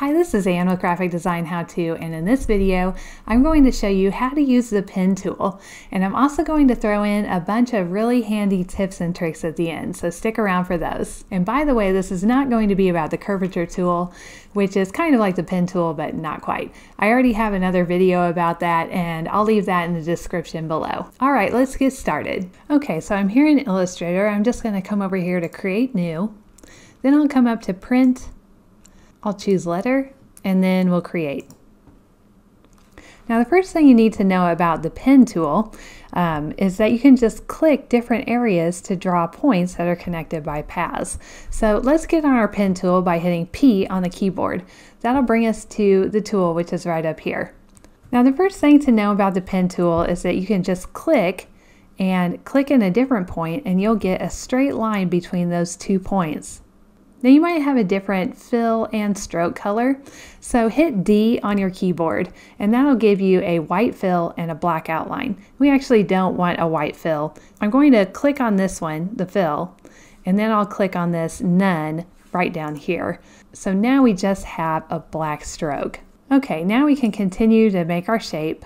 Hi, this is Ann with Graphic Design How To, and in this video I'm going to show you how to use the pen tool, and I'm also going to throw in a bunch of really handy tips and tricks at the end, so stick around for those. And by the way, this is not going to be about the curvature tool, which is kind of like the pen tool but not quite. I already have another video about that and I'll leave that in the description below. Alright, let's get started. Okay, so I'm here in Illustrator. I'm just going to come over here to Create New, then I'll come up to Print, I'll choose Letter, and then we'll create. Now the first thing you need to know about the pen tool is that you can just click different areas to draw points that are connected by paths. So let's get on our pen tool by hitting P on the keyboard. That'll bring us to the tool, which is right up here. Now the first thing to know about the pen tool is that you can just click and click in a different point and you'll get a straight line between those 2 points. Now you might have a different fill and stroke color, so hit D on your keyboard and that'll give you a white fill and a black outline. We actually don't want a white fill. I'm going to click on this one, the fill, and then I'll click on this None right down here. So now we just have a black stroke. Okay, now we can continue to make our shape.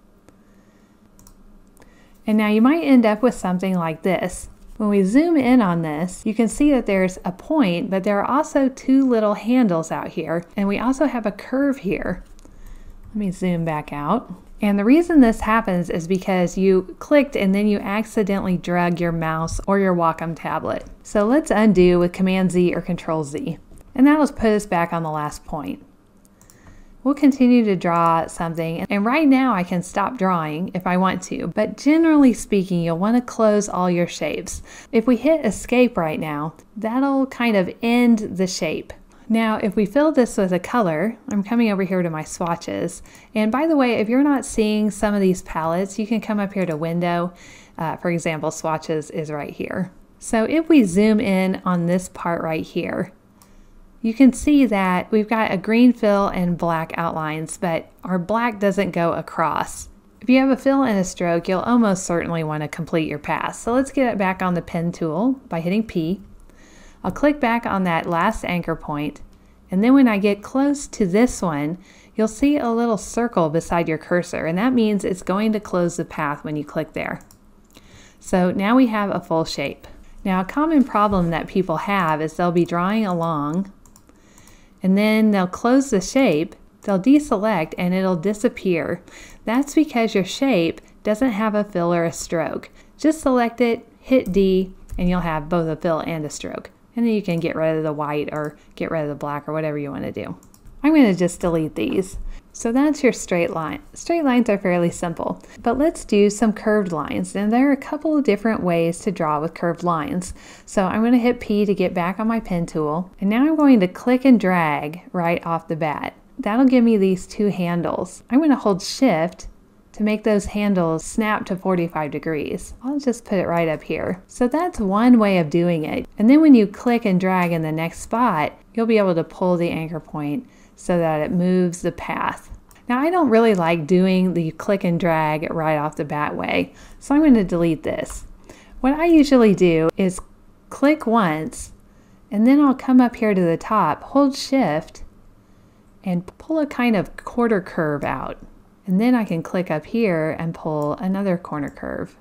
And now you might end up with something like this. When we zoom in on this, you can see that there's a point, but there are also 2 little handles out here, and we also have a curve here. Let me zoom back out. And the reason this happens is because you clicked and then you accidentally drug your mouse or your Wacom tablet. So let's undo with Command Z or Control Z. And that'll put us back on the last point. We'll continue to draw something, and right now I can stop drawing if I want to, but generally speaking you'll want to close all your shapes. If we hit Escape right now, that'll kind of end the shape. Now if we fill this with a color, I'm coming over here to my swatches, and by the way, if you're not seeing some of these palettes, you can come up here to Window. For example, swatches is right here. So if we zoom in on this part right here, you can see that we've got a green fill and black outlines, but our black doesn't go across. If you have a fill and a stroke, you'll almost certainly want to complete your path. So let's get it back on the pen tool by hitting P. I'll click back on that last anchor point, and then when I get close to this one, you'll see a little circle beside your cursor, and that means it's going to close the path when you click there. So now we have a full shape. Now a common problem that people have is they'll be drawing along, and then they'll close the shape, they'll deselect, and it'll disappear. That's because your shape doesn't have a fill or a stroke. Just select it, hit D, and you'll have both a fill and a stroke. And then you can get rid of the white or get rid of the black or whatever you want to do. I'm going to just delete these. So that's your straight line. Straight lines are fairly simple, but let's do some curved lines. And there are a couple of different ways to draw with curved lines. So I'm going to hit P to get back on my pen tool. And now I'm going to click and drag right off the bat. That'll give me these 2 handles. I'm going to hold Shift to make those handles snap to 45 degrees. I'll just put it right up here. So that's one way of doing it. And then when you click and drag in the next spot, you'll be able to pull the anchor point so that it moves the path. Now I don't really like doing the click and drag right off the bat way, so I'm going to delete this. What I usually do is click once, and then I'll come up here to the top, hold Shift, and pull a kind of quarter curve out. And then I can click up here and pull another corner curve.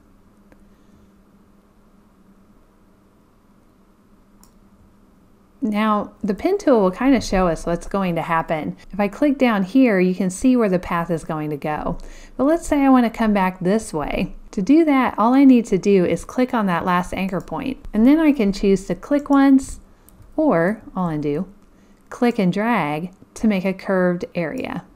Now, the pen tool will kind of show us what's going to happen. If I click down here, you can see where the path is going to go. But let's say I want to come back this way. To do that, all I need to do is click on that last anchor point. And then I can choose to click once, or I'll undo, click and drag to make a curved area.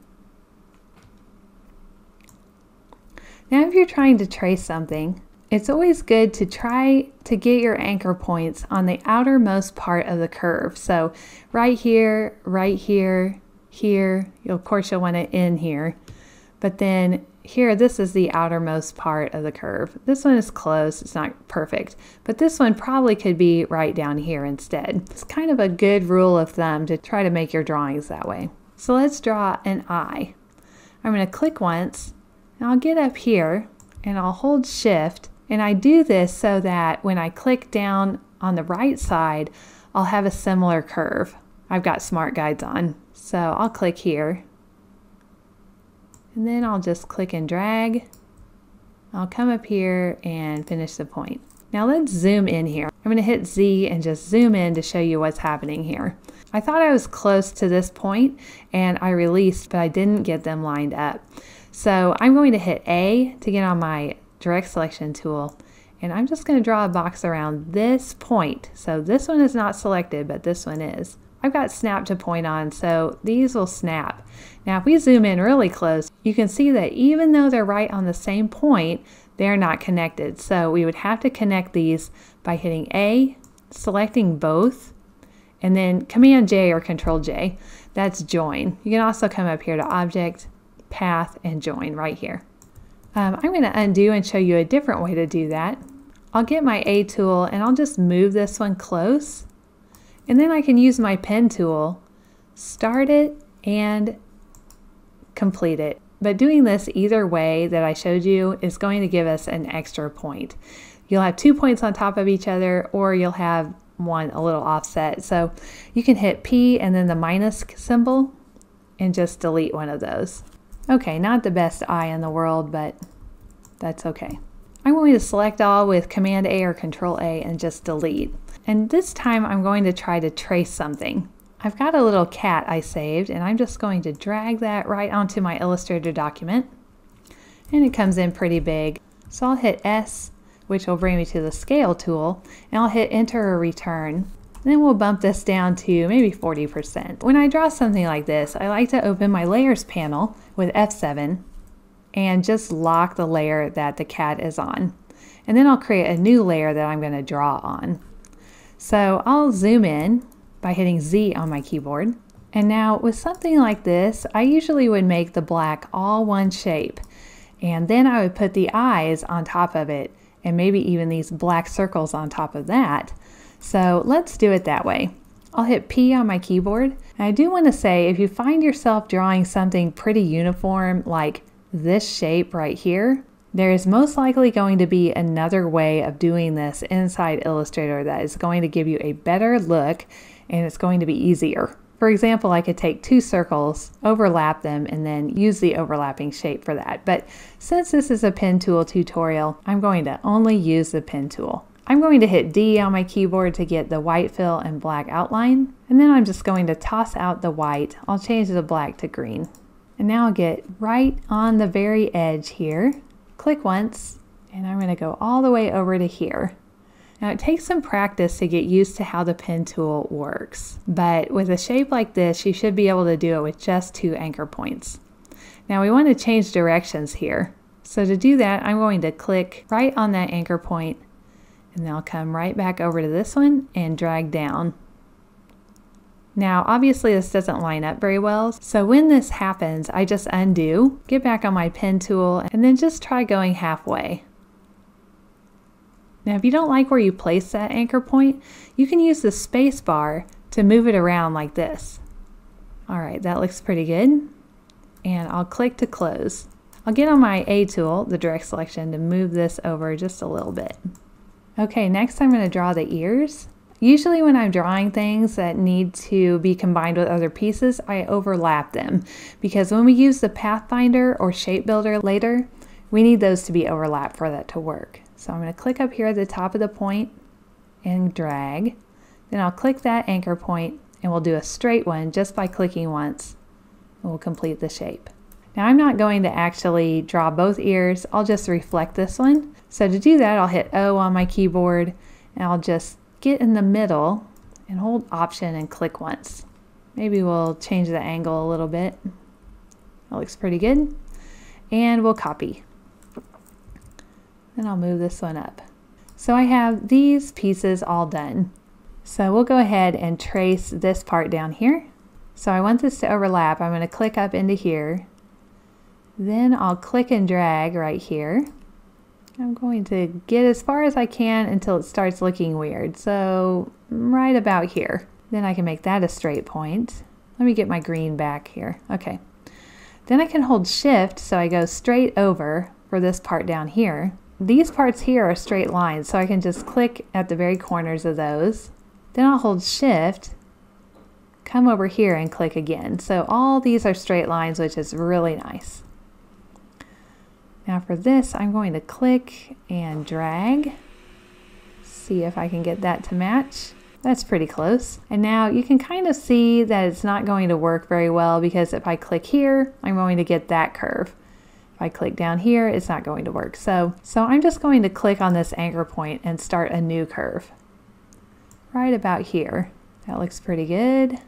Now, if you're trying to trace something, it's always good to try to get your anchor points on the outermost part of the curve. So right here, here, of course you'll want to end here. But then here, this is the outermost part of the curve. This one is close, it's not perfect. But this one probably could be right down here instead. It's kind of a good rule of thumb to try to make your drawings that way. So let's draw an eye. I'm going to click once, and I'll get up here, and I'll hold Shift. And I do this so that when I click down on the right side, I'll have a similar curve. I've got smart guides on. So I'll click here. And then I'll just click and drag. I'll come up here and finish the point. Now let's zoom in here. I'm going to hit Z and just zoom in to show you what's happening here. I thought I was close to this point and I released, but I didn't get them lined up. So I'm going to hit A to get on my direct selection tool, and I'm just going to draw a box around this point. So this one is not selected, but this one is. I've got snap to point on, so these will snap. Now if we zoom in really close, you can see that even though they're right on the same point, they're not connected. So we would have to connect these by hitting A, selecting both, and then Command J or Control J. That's join. You can also come up here to Object, Path, and Join right here. I'm going to undo and show you a different way to do that. I'll get my A tool and I'll just move this one close. And then I can use my pen tool, start it, and complete it. But doing this either way that I showed you is going to give us an extra point. You'll have 2 points on top of each other, or you'll have one a little offset. So you can hit P and then the minus symbol and just delete one of those. Okay, not the best eye in the world, but that's okay. I'm going to select all with Command A or Control A and just delete. And this time I'm going to try to trace something. I've got a little cat I saved, and I'm just going to drag that right onto my Illustrator document. And it comes in pretty big. So I'll hit S, which will bring me to the scale tool, and I'll hit enter or return. And then we'll bump this down to maybe 40%. When I draw something like this, I like to open my layers panel with F7 and just lock the layer that the cat is on. And then I'll create a new layer that I'm going to draw on. So I'll zoom in by hitting Z on my keyboard. And now with something like this, I usually would make the black all one shape. And then I would put the eyes on top of it, and maybe even these black circles on top of that. So let's do it that way. I'll hit P on my keyboard. And I do want to say, if you find yourself drawing something pretty uniform, like this shape right here, there is most likely going to be another way of doing this inside Illustrator that is going to give you a better look, and it's going to be easier. For example, I could take 2 circles, overlap them, and then use the overlapping shape for that. But since this is a pen tool tutorial, I'm going to only use the pen tool. I'm going to hit D on my keyboard to get the white fill and black outline, and then I'm just going to toss out the white. I'll change the black to green. And now I'll get right on the very edge here. Click once, and I'm going to go all the way over to here. Now it takes some practice to get used to how the pen tool works, but with a shape like this, you should be able to do it with just 2 anchor points. Now we want to change directions here. So to do that, I'm going to click right on that anchor point, and then I'll come right back over to this one and drag down. Now, obviously this doesn't line up very well, so when this happens, I just undo, get back on my pen tool, and then just try going halfway. Now, if you don't like where you place that anchor point, you can use the space bar to move it around like this. All right, that looks pretty good. And I'll click to close. I'll get on my A tool, the direct selection, to move this over just a little bit. Okay, next I'm going to draw the ears. Usually when I'm drawing things that need to be combined with other pieces, I overlap them, because when we use the Pathfinder or Shape Builder later, we need those to be overlapped for that to work. So I'm going to click up here at the top of the point and drag. Then I'll click that anchor point, and we'll do a straight one just by clicking once. We'll complete the shape. Now I'm not going to actually draw both ears, I'll just reflect this one. So to do that, I'll hit O on my keyboard, and I'll just get in the middle and hold Option and click once. Maybe we'll change the angle a little bit. That looks pretty good. And we'll copy. Then I'll move this one up. So I have these pieces all done. So we'll go ahead and trace this part down here. So I want this to overlap. I'm going to click up into here. Then I'll click and drag right here. I'm going to get as far as I can until it starts looking weird. So right about here. Then I can make that a straight point. Let me get my green back here. Okay. Then I can hold Shift so I go straight over for this part down here. These parts here are straight lines, so I can just click at the very corners of those. Then I'll hold Shift, come over here and click again. So all these are straight lines, which is really nice. Now for this, I'm going to click and drag. See if I can get that to match. That's pretty close. And now you can kind of see that it's not going to work very well because if I click here, I'm going to get that curve. If I click down here, it's not going to work. So I'm just going to click on this anchor point and start a new curve. Right about here. That looks pretty good.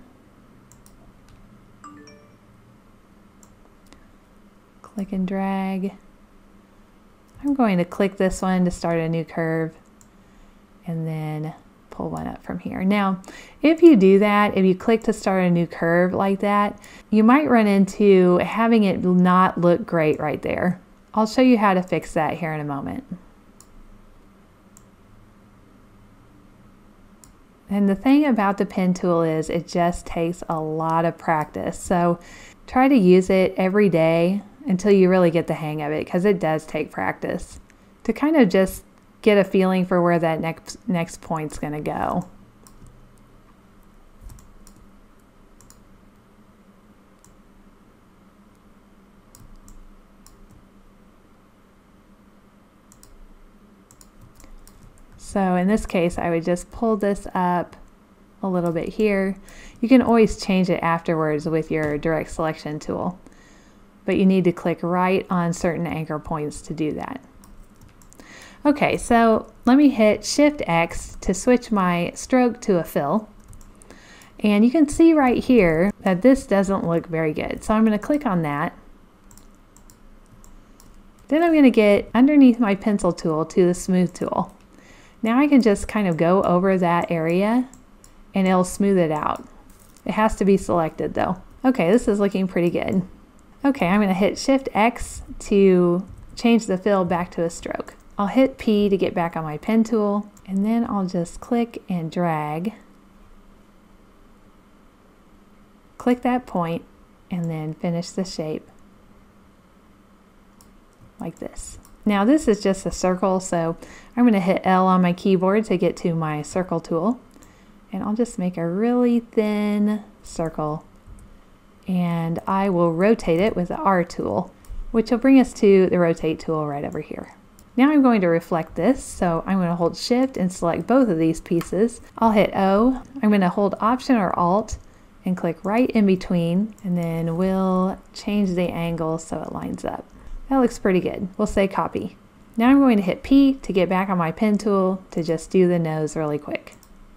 Click and drag. I'm going to click this one to start a new curve and then pull one up from here. Now, if you do that, if you click to start a new curve like that, you might run into having it not look great right there. I'll show you how to fix that here in a moment. And the thing about the pen tool is it just takes a lot of practice. So try to use it every day until you really get the hang of it, because it does take practice to kind of just get a feeling for where that next point's going to go. So in this case, I would just pull this up a little bit here. You can always change it afterwards with your direct selection tool, but you need to click right on certain anchor points to do that. Okay, so let me hit Shift X to switch my stroke to a fill. And you can see right here that this doesn't look very good. So I'm going to click on that. Then I'm going to get underneath my pencil tool to the smooth tool. Now I can just kind of go over that area and it'll smooth it out. It has to be selected though. Okay, this is looking pretty good. Okay, I'm going to hit Shift X to change the fill back to a stroke. I'll hit P to get back on my pen tool, and then I'll just click and drag. Click that point and then finish the shape like this. Now this is just a circle, so I'm going to hit L on my keyboard to get to my circle tool, and I'll just make a really thin circle, and I will rotate it with the R tool, which will bring us to the rotate tool right over here. Now I'm going to reflect this, so I'm going to hold Shift and select both of these pieces. I'll hit O. I'm going to hold Option or Alt and click right in between, and then we'll change the angle so it lines up. That looks pretty good. We'll say copy. Now I'm going to hit P to get back on my pen tool to just do the nose really quick.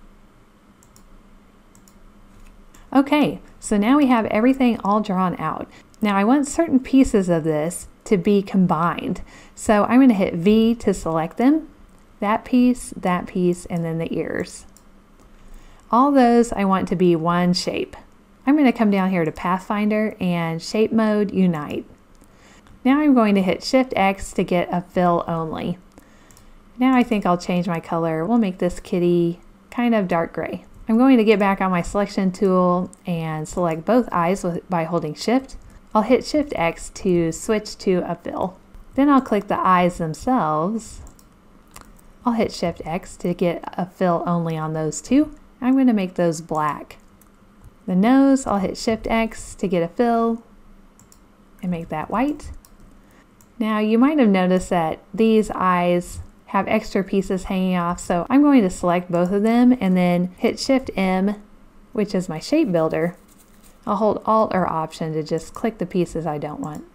Okay, so now we have everything all drawn out. Now I want certain pieces of this to be combined. So I'm going to hit V to select them. That piece, and then the ears. All those I want to be one shape. I'm going to come down here to Pathfinder and Shape Mode Unite. Now I'm going to hit Shift X to get a fill only. Now I think I'll change my color. We'll make this kitty kind of dark gray. I'm going to get back on my selection tool and select both eyes by holding Shift. I'll hit Shift X to switch to a fill. Then I'll click the eyes themselves. I'll hit Shift X to get a fill only on those two. I'm going to make those black. The nose, I'll hit Shift X to get a fill and make that white. Now you might have noticed that these eyes have extra pieces hanging off, so I'm going to select both of them and then hit Shift M, which is my shape builder. I'll hold Alt or Option to just click the pieces I don't want.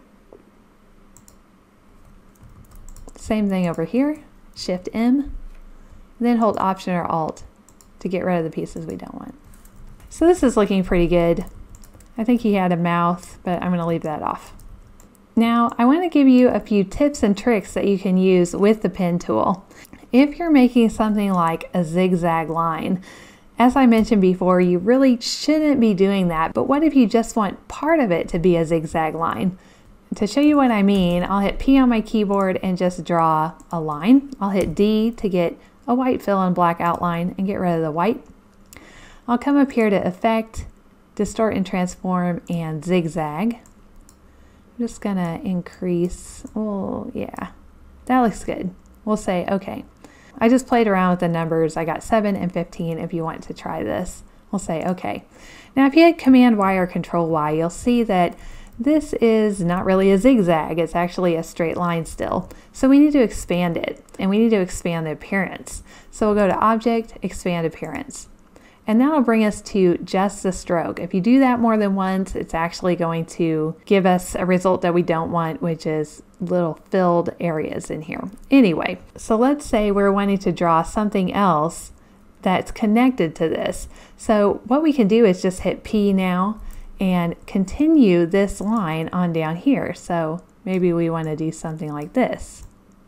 Same thing over here, Shift M, then hold Option or Alt to get rid of the pieces we don't want. So this is looking pretty good. I think he had a mouth, but I'm going to leave that off. Now I want to give you a few tips and tricks that you can use with the pen tool. If you're making something like a zigzag line, as I mentioned before, you really shouldn't be doing that, but what if you just want part of it to be a zigzag line? To show you what I mean, I'll hit P on my keyboard and just draw a line. I'll hit D to get a white fill and black outline and get rid of the white. I'll come up here to Effect, Distort and Transform, and Zigzag. I'm just gonna increase, oh yeah, that looks good. We'll say okay. I just played around with the numbers. I got 7 and 15 if you want to try this. We'll say okay. Now if you hit Command Y or Control Y, you'll see that this is not really a zigzag, it's actually a straight line still. So we need to expand it, and we need to expand the appearance. So we'll go to Object, Expand Appearance. And that'll bring us to just the stroke. If you do that more than once, it's actually going to give us a result that we don't want, which is little filled areas in here. Anyway, so let's say we're wanting to draw something else that's connected to this. So what we can do is just hit P now and continue this line on down here. So maybe we want to do something like this.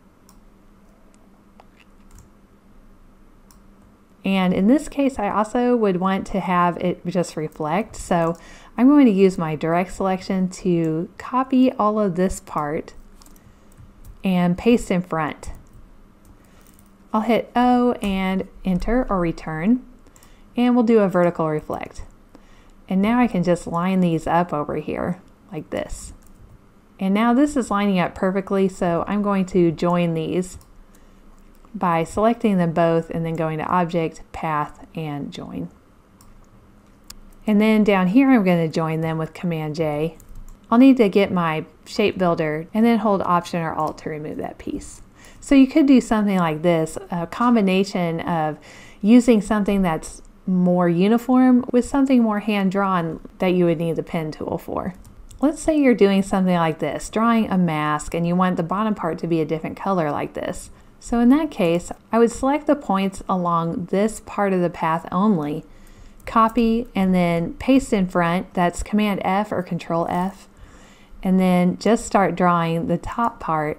And in this case, I also would want to have it just reflect. So I'm going to use my direct selection to copy all of this part and paste in front. I'll hit O and enter or return, and we'll do a vertical reflect. And now I can just line these up over here like this. And now this is lining up perfectly, so I'm going to join these by selecting them both and then going to Object, Path, and Join. And then down here I'm going to join them with Command J. I'll need to get my shape builder and then hold Option or Alt to remove that piece. So you could do something like this, a combination of using something that's more uniform with something more hand-drawn that you would need the pen tool for. Let's say you're doing something like this, drawing a mask, and you want the bottom part to be a different color like this. So in that case, I would select the points along this part of the path only, copy, and then paste in front. That's Command F or Control F, and then just start drawing the top part.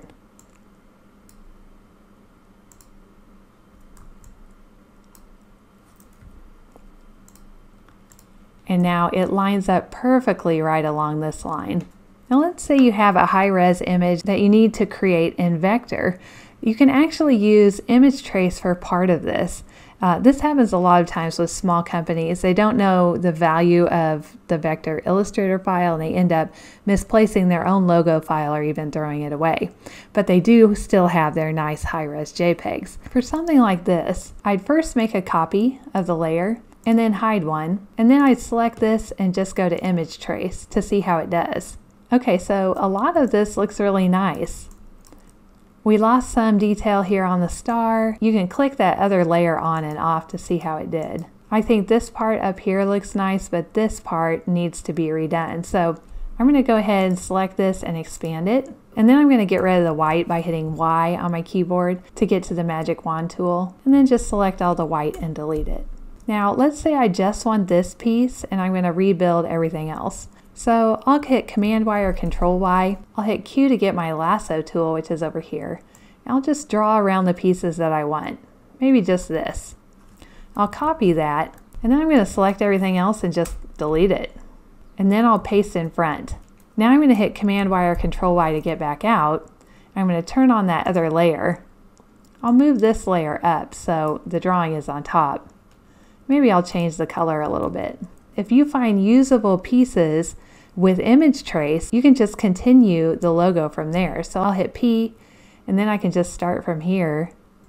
And now it lines up perfectly right along this line. Now let's say you have a high-res image that you need to create in vector. You can actually use image trace for part of this. This happens a lot of times with small companies. They don't know the value of the vector Illustrator file, and they end up misplacing their own logo file or even throwing it away. But they do still have their nice high-res JPEGs. For something like this, I'd first make a copy of the layer and then hide one, and then I'd select this and just go to image trace to see how it does. Okay, so a lot of this looks really nice. We lost some detail here on the star. You can click that other layer on and off to see how it did. I think this part up here looks nice, but this part needs to be redone. So I'm going to go ahead and select this and expand it. And then I'm going to get rid of the white by hitting Y on my keyboard to get to the magic wand tool. And then just select all the white and delete it. Now let's say I just want this piece and I'm going to rebuild everything else. So I'll hit Command Y or Control Y. I'll hit Q to get my lasso tool, which is over here. I'll just draw around the pieces that I want. Maybe just this. I'll copy that, and then I'm going to select everything else and just delete it. And then I'll paste in front. Now I'm going to hit Command Y or Control Y to get back out. I'm going to turn on that other layer. I'll move this layer up so the drawing is on top. Maybe I'll change the color a little bit. If you find usable pieces with image trace, you can just continue the logo from there. So I'll hit P, and then I can just start from here.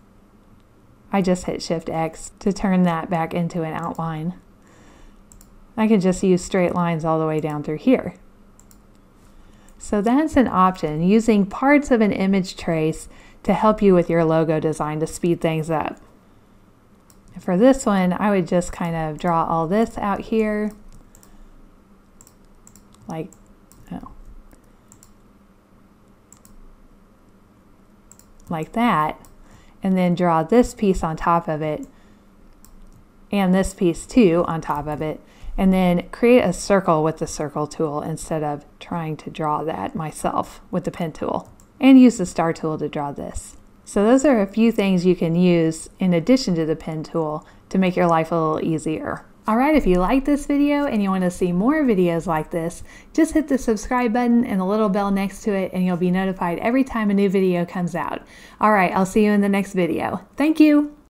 I just hit Shift X to turn that back into an outline. I can just use straight lines all the way down through here. So that's an option, using parts of an image trace to help you with your logo design to speed things up. For this one, I would just kind of draw all this out here, like that, and then draw this piece on top of it, and this piece too on top of it, and then create a circle with the circle tool instead of trying to draw that myself with the pen tool, and use the star tool to draw this. So those are a few things you can use in addition to the pen tool to make your life a little easier. Alright, if you like this video and you want to see more videos like this, just hit the subscribe button and the little bell next to it and you'll be notified every time a new video comes out. Alright, I'll see you in the next video. Thank you!